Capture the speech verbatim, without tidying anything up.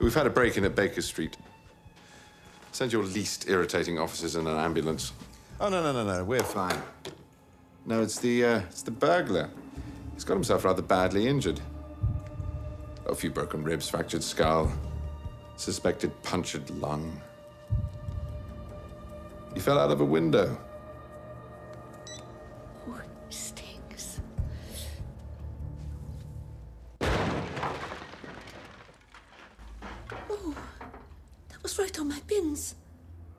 We've had a break-in at Baker Street. Send your least irritating officers in an ambulance. Oh, no, no, no, no. We're fine. No, it's the, uh, it's the burglar. He's got himself rather badly injured. A few broken ribs, fractured skull, suspected punctured lung. He fell out of a window. Oh, it stinks. Oh, that was right on my bins.